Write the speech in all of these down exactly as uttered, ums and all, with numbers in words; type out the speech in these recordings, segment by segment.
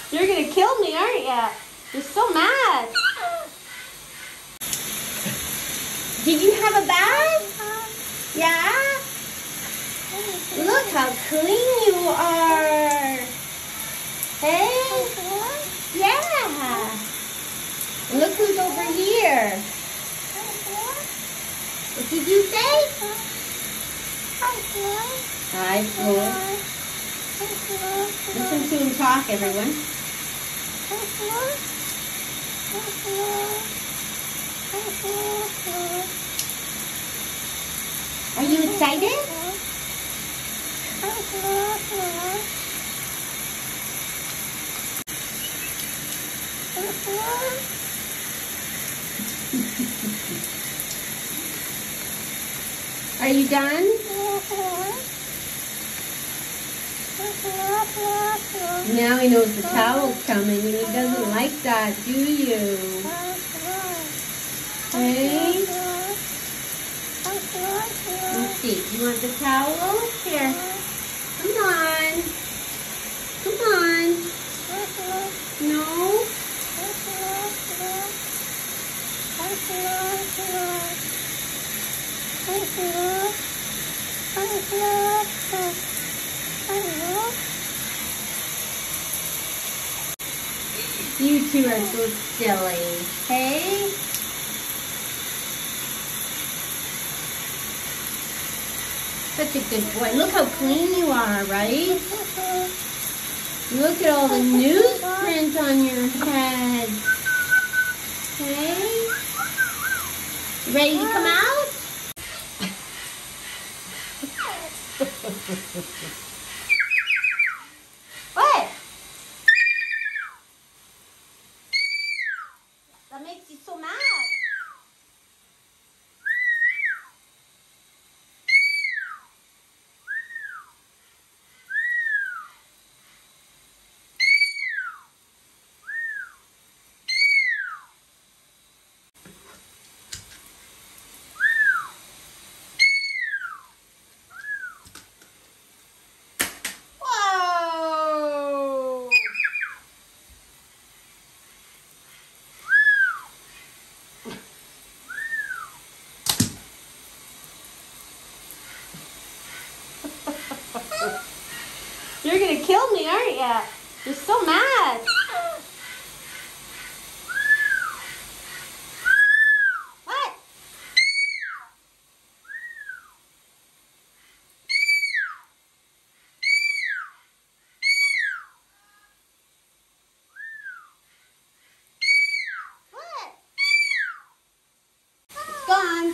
You're gonna kill me, aren't you? You're so mad. Did you have a bath? Yeah? Look how clean you are. Hey? Yeah. Look who's over here. What did you say? Hi, Floyd. Listen to him talk, everyone. Are you excited? Are you done? Now he knows the towel's coming and he doesn't like that, do you? Hey? Let's see. You want the towel? Here. Come on. Come on. No? You two are so silly. Hey? Such a good boy. Look how clean you are, right? Look at all the newsprint on your head. Okay? You ready to come out? What? That makes you so mad. You're gonna kill me, aren't you? You're so mad. What? What? It's gone.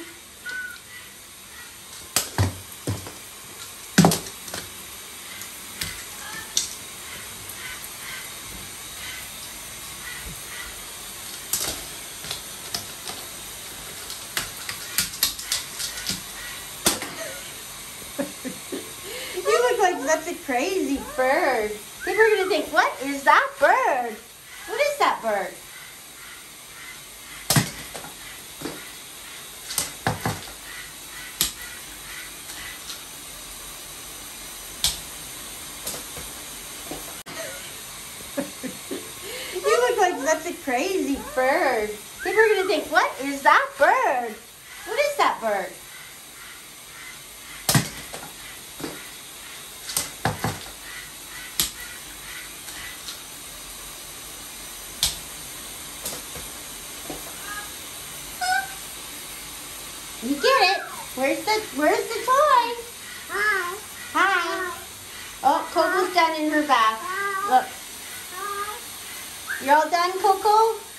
That's a crazy bird. People are going to think, what is that bird? What is that bird? You look like such a crazy bird. People are going to think, what is that bird? What is that bird? You get it. Where's the Where's the toy? Hi. Hi. Oh, Coco's done in her bath. Look. You're all done, Coco?